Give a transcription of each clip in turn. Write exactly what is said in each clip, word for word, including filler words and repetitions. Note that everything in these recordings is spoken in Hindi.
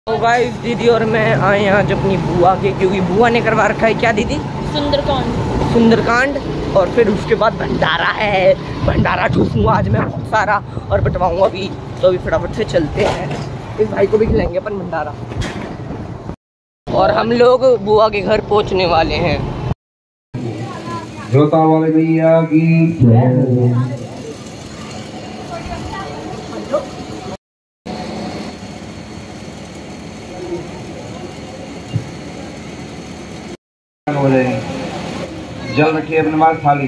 तो गाइस दीदी और मैं आए हैं आज अपनी बुआ के, क्योंकि बुआ ने करवा रखा है क्या दीदी, सुंदरकांड सुंदरकांड। और फिर उसके बाद भंडारा है, भंडारा ठूसूंगा आज मैं बहुत सारा और बटवाऊंगा भी। तो अभी फटाफट से चलते हैं, इस भाई को भी खिलाएंगे अपन भंडारा। और हम लोग बुआ के घर पहुंचने वाले हैं। जोता वाले भैया की हो जाएंगे। जल रखिए अपने पास थाली।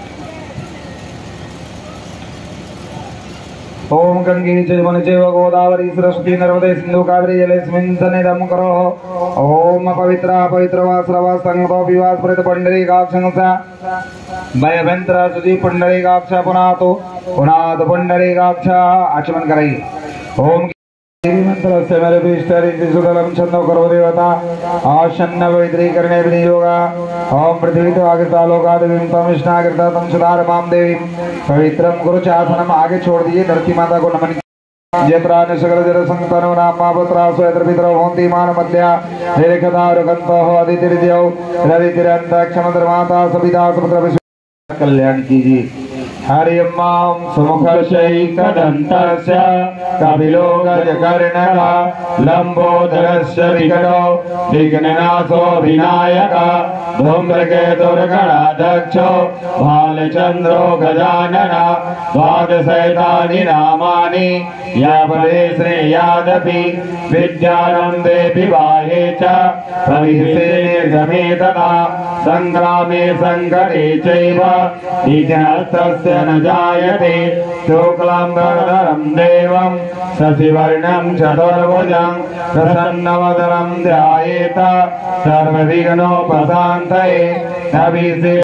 ओम गंगे चैव चैव गोदावरी सरस्वती नर्मदे सिंधु कावेरी जलेस्मिन् सन्निधिं करो। ओम पवित्रा पवित्र वा श्रवा संगतो विवास परित पुंडरीकाक्षंसा भयभंत्रा सुजी पुंडरीकाक्ष पुनातो पुनात पुंडरीकाक्ष आचमन कराइए। ओम मंत्र से मेरे भीष्टरि सुदलम छंदो करो देवता आशन्न पवित्रीकरणे विनियोगा। ओम पृथ्वी तो आगृता लोका देवीं तम विष्णागृता तम सुधार माम देवी पवित्रम कुरु चासनम। आगे छोड़ दीजिए, धरती माता को नमन। यत्रा निसगल जर संतनो नामा पुत्रा स्वयत्र पितरो होंति मान मध्या निरखता रगंतो अदितिर्जौ रदितिरंत क्षम धर्माता सविता सुपुत्र विश्व कल्याण कीजिए। हरि मां सुमुखशैकदन्तस्य कपिलो गजकर्णः लंबोदरस्य विकटो विघ्ननाशो विनायकः धूम्रकेतुर्गणाध्यक्षो भालचन्द्रो गजाननः द्वादशैतानि नामानि यावदे श्रेयादपि विद्यानन्दे विवाहे च भविष्ये निर्गमे तथा संग्रामे संकटे चैव विघ्नस्तस्य न जायते। शुक्लाम्बरधरं देवं शशिवर्णं चतुर्भुजं प्रसन्नवदनं ध्यायेत सर्वविघ्नोपशान्तये। नभिषेक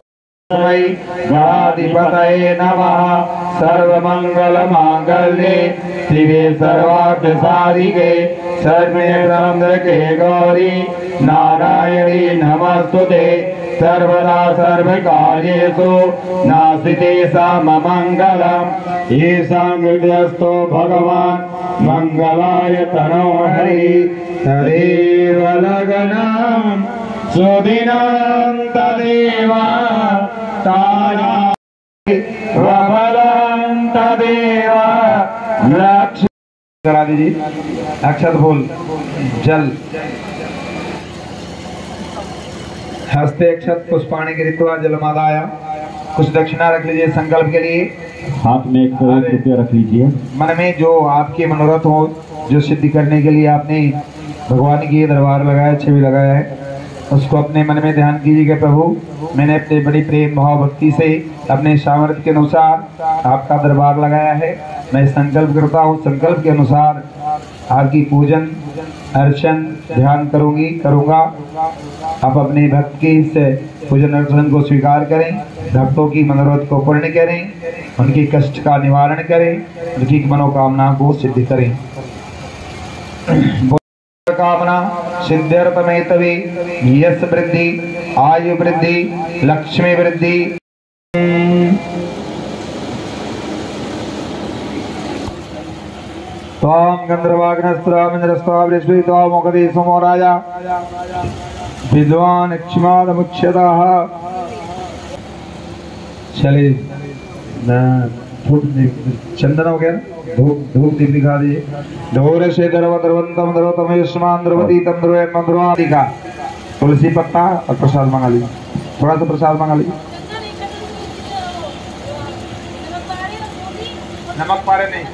गणाधिपतये नमः। सर्वमंगलमांगल्ये शिवे सर्वार्थसाधिके शरण्ये गौरी नारायणी नमस्तुते। सर्वदा सर्वकार्येषु नास्ति सममंगलम्। येषां हृदयस्थो भगवान् मंगलाय तनो हरि। तदेव लग्नं सुदिनं तदेव तारा वफलं तदेव लक्ष्य। करा दीजिए अक्षत फूल जल हस्ते अक्षत पुष्पाणि कृत्वा जलमादाय। कुछ दक्षिणा रख लीजिए संकल्प के लिए। हाथ में एक करोड़ रुपया रख लीजिए। मन में जो आपके मनोरथ हो, जो सिद्धि करने के लिए आपने भगवान की दरबार लगाया, छवि लगाया है, उसको अपने मन में ध्यान कीजिए कि प्रभु मैंने अपने बड़ी प्रेम भाव भक्ति से अपने सामर्थ्य के अनुसार आपका दरबार लगाया है। मैं संकल्प करता हूँ, संकल्प के अनुसार आपकी पूजन अर्चन ध्यान करूंगी करूंगा। आप अपने भक्त के इस पूजन अर्चन को स्वीकार करें, भक्तों की मनोरथ को पूर्ण करें, उनके कष्ट का निवारण करें, उनकी मनोकामना को सिद्ध करें। कामना सिद्ध्यर्थमेतवे यश वृद्धि आयु वृद्धि लक्ष्मी वृद्धि। त्वां गंधर्वाग्नस्त्रामिन्द्रस्त्वा बृहस्पति त्वा मोकदे सोमो राजा विद्वान् क्षमादमुच्यतः। चले चंदन हो गया, धूप धूप दीप दिखा दीजिए। धोर से द्रव द्रवंतम द्रवतम युष्मान द्रवती तम द्रवे मंद्रवादि का तुलसी पत्ता और प्रसाद मंगा लीजिए। थोड़ा सा प्रसाद मंगा लीजिए। नमक पारे नहीं,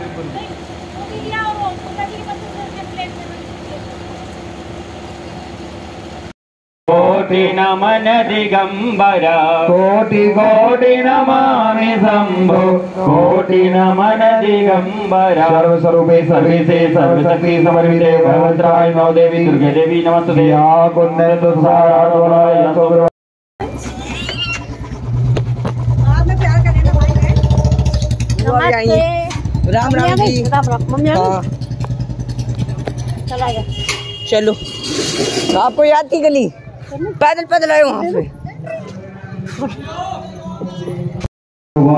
कोटि नमन दिगंबर कोटि कोटि नमामि शंभो कोटि नमन दिगंबर। सर्व स्वरूपे सर्वेशे सर्वशक्ति समन्विते भगवत्राय नौ देवी दुर्गे देवी नमस्ते। या कुंदन तुषाराय यशोग्र राम राम जी। हाँ चलो, आपको याद की गली पैदल पैदल आए वहाँ पे।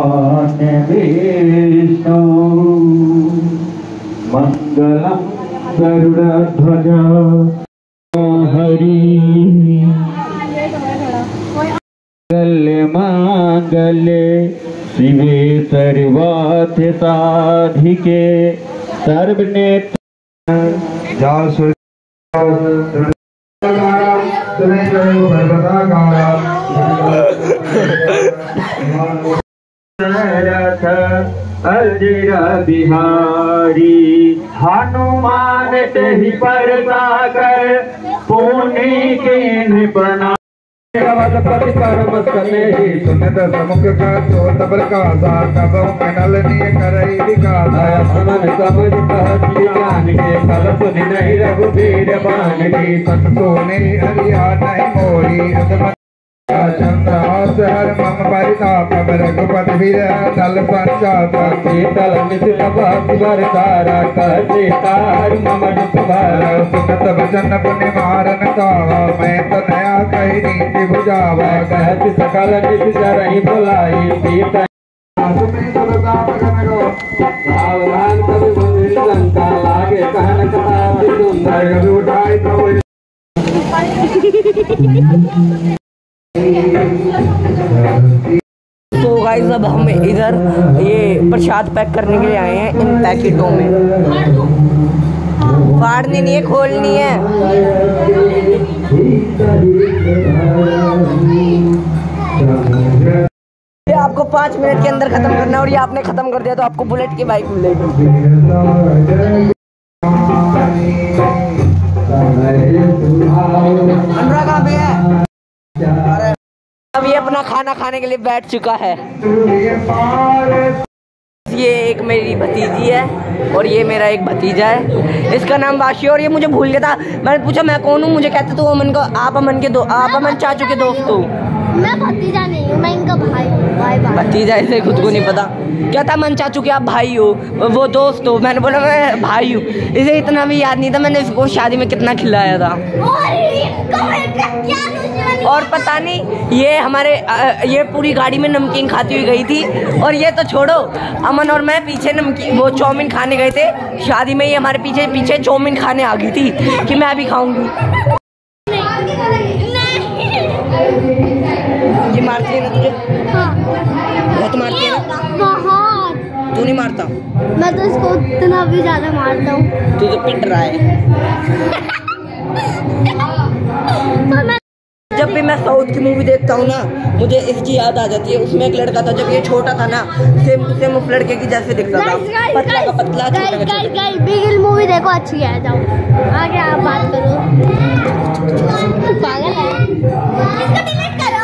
भगवान विष्णु मंगलम गरुड़ध्वजा हरि मंगल्य मांगल्ये शिवे सर्वार्थ साधिके सर्वनेत्र जाल सूर्य रथ अजर बिहारी हनुमान तेहि पर सागर पुनि कीन बना पति परम सने सुनत समुख का तो तबर का तब कनल निय करई विकासा मन समझ कहती ज्ञान के फल सुन नहीं रघुबीर बान की सत सोने हरिया नहीं मोरी अदम चंद्रहास हर मम परिताप रघुपति वीर दल संचात शीतल मिथिल बासी बरतारा सीतार मम दुखभार सुनत वचन पुण्य मारन कावा मैं तो नया कही नीति बुझावा कहत सकल निज जरहि बुलाई सीता सावधान कवि मंदिर लंका लागे कहन कथा सुंदर उठाई तो गाइस अब हम इधर ये प्रसाद पैक करने के लिए आए हैं इन पैकेटों में। फाड़नी नहीं है, खोलनी है। ये आपको पाँच मिनट के अंदर खत्म करना है और ये आपने खत्म कर दिया तो आपको बुलेट की बाइक मिलेगी। अनुराग कहाँ पे है? अब ये अपना खाना खाने के लिए बैठ चुका है। ये एक मेरी भतीजी है और ये मेरा एक भतीजा है, इसका नाम वाशी। और ये मुझे भूल गया था, मैंने पूछा मैं कौन हूँ, मुझे कहते तू अमन को, आप अमन के दो आप अमन चाचू के दोस्त हो। मैं भतीजा नहीं हूँ, मैं इनका भाई हूँ। भाई भाई भतीजा इसे खुद को नहीं पता, क्या था मन चाचू के आप भाई हो, वो दोस्त हो। मैंने बोला मैं भाई हूँ, इसे इतना भी याद नहीं था मैंने इसको शादी में कितना खिलाया था। और पता नहीं ये हमारे ये पूरी गाड़ी में नमकीन खाती हुई गई थी। और ये तो छोड़ो, अमन और मैं पीछे नमकीन वो चाउमीन खाने गए थे शादी में, ये हमारे पीछे पीछे चाउमीन खाने आ गई थी कि मैं भी खाऊंगी। ये मारती है ना तुझे? हाँ। बहुत मारती है ना? बहुत। तू नहीं मारता? मैं तो इसको इतना भी ज्यादा मारता हूँ। तू तो पिट रहा है। जब भी मैं साउथ की मूवी देखता हूँ ना, मुझे इसकी याद आ जाती है। उसमें एक लड़का था, जब ये छोटा था ना, सेम सेम उस लड़के की जैसे दिखता था, पतला का पतला, छोटा का छोटा। बिगिल मूवी देखो, अच्छी है। जाओ आगे आप बात करो। पागल है, इसको डिलीट करो।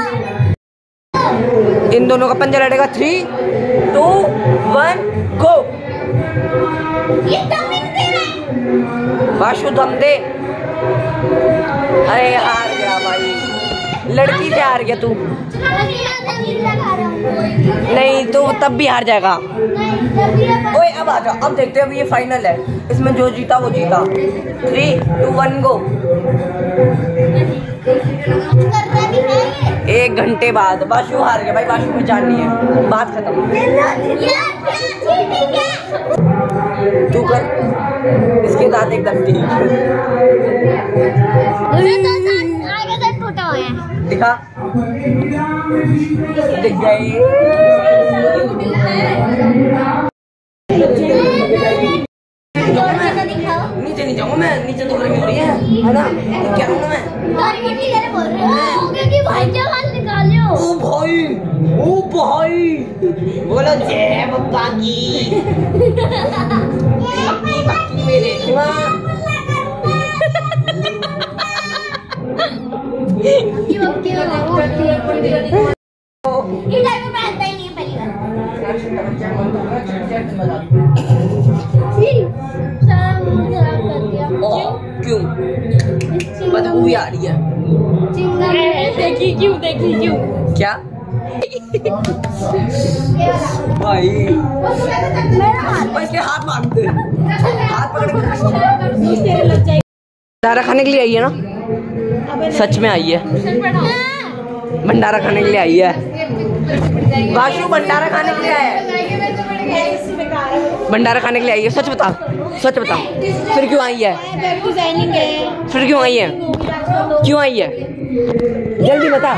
इन दोनों का पंजा लड़ेगा। Three two one go. ये दम दे वाशु दम दे। अरे हार गया भाई, लड़की से हार गया तू। नहीं तो तब भी हार जाएगा। ओए अब आ जाओ, अब देखते हैं। अब ये फाइनल है, इसमें जो जीता वो जीता। Three two one go. एक घंटे बाद बाशु हार गया भाई, बाशु में जान नहीं है, बात खत्म। तू कर, इसके दांत एकदम ठीक दिखा, दिख गई। नीचे नहीं जाऊंगा मैं, नीचे तो गर्मी हो रही है, है ना? क्या कहूँगा मैं? ओ भाई, ओ भाई, बोलो जय बप्पा की। मेरे क्यों बदबू आ रही है? देखी क्यों देखी क्यों क्या भाई, इसके हाथ मांगते, हाथ पकड़ के भंडारा खाने के लिए आई है ना? सच में आई है, भंडारा खाने के लिए आई है। बाशु भंडारा खाने के लिए आया है। भंडारा खाने के लिए आई है, सच बता, सच बता, फिर क्यों आई है? फिर क्यों आई है? क्यों आई है? जल्दी बता।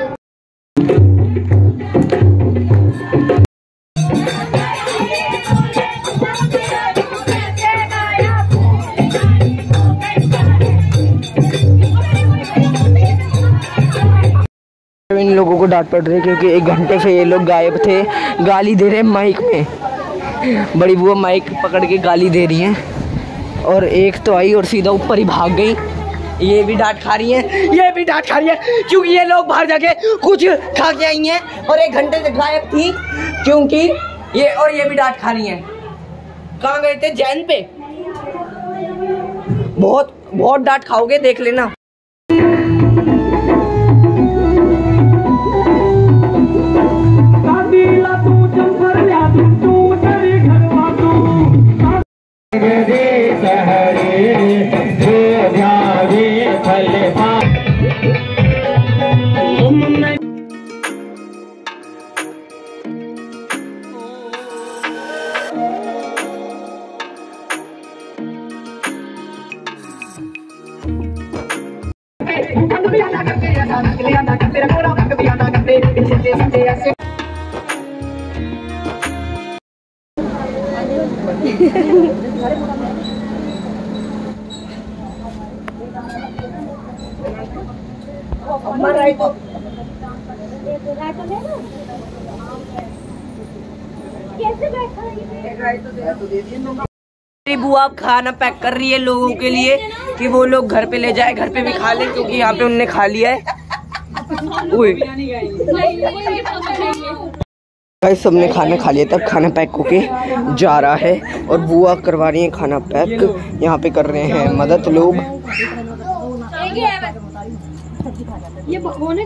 इन लोगों को डांट पड़ रही है क्योंकि एक घंटे से ये लोग गायब थे, गाली दे रहे हैं माइक में। बड़ी बुआ माइक पकड़ के गाली दे रही हैं और एक तो आई और सीधा ऊपर ही भाग गई। ये भी डांट खा रही है, ये भी डांट खा रही है क्योंकि ये लोग बाहर जाके कुछ खा के आई हैं और एक घंटे से गायब थी क्योंकि ये, और ये भी डांट खा रही हैं। कहाँ गए थे? जैन पे। बहुत बहुत डांट खाओगे, देख लेना। मेरी बुआ खाना पैक कर रही है लोगों के लिए कि वो लोग घर पे ले जाए, घर पे भी खा ले क्योंकि यहाँ पे उनने खा लिया है। गाइस सबने खाना खा लिया, तब खाना पैक होके जा रहा है और बुआ करवा रही है खाना पैक। यहाँ पे कर रहे हैं मदद लोग। ये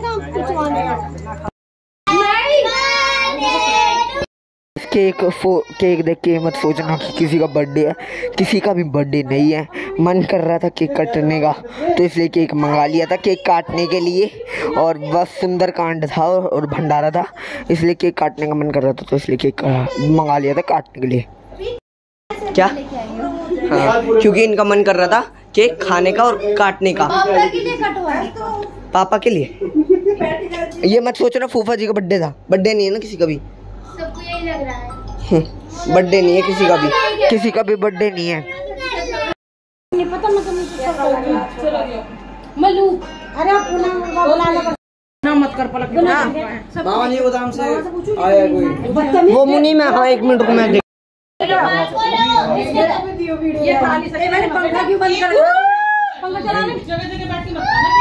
केक फो केक देख के मत सोचना कि किसी का बर्थडे है, किसी का भी बर्थडे नहीं है। मन कर रहा था केक काटने का तो इसलिए केक मंगा लिया था केक काटने के लिए, और बस सुंदर कांड था और भंडारा था इसलिए केक काटने का मन कर रहा था तो इसलिए केक मंगा लिया था काटने के लिए। क्या? हाँ, क्योंकि इनका मन कर रहा था केक खाने का और काटने का। पापा के लिए। ये मत सोचना फूफा जी का बर्थडे था, बर्थडे नहीं है ना किसी का भी, सबको यही लग रहा है। बर्थडे नहीं है किसी का भी, किसी का भी बर्थडे नहीं है। नहीं पता मलूक। अरे ना मत कर पलक ना मामा जी गोदाम से आया कोई वो मुनी में। हाँ एक मिनट को मैं देख। ये थाली से मैंने पंखा क्यों बंद कर दिया? पंखा चलाने जगह जगह बैठ के